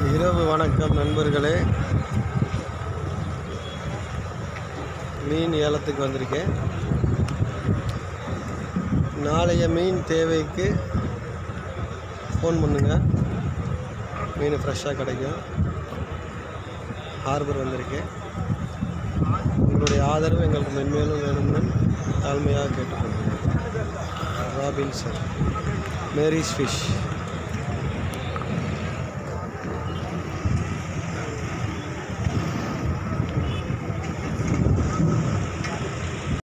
இரவு வணக்கம் நண்பர்களே. மீன் ஏலத்துக்கு வந்திருக்கேன். நாளைய மீன் தேவைக்கு ஃபோன் பண்ணுங்க, மீன் ஃப்ரெஷ்ஷாக கிடைக்கும். ஹார்பர் வந்திருக்கேன். உங்களுடைய ஆதரவு எங்களுக்கு மென்மேலும் வேணும்னு தாழ்மையாக கேட்டுக்கொள்கிறேன். Robinson, Mary's fish.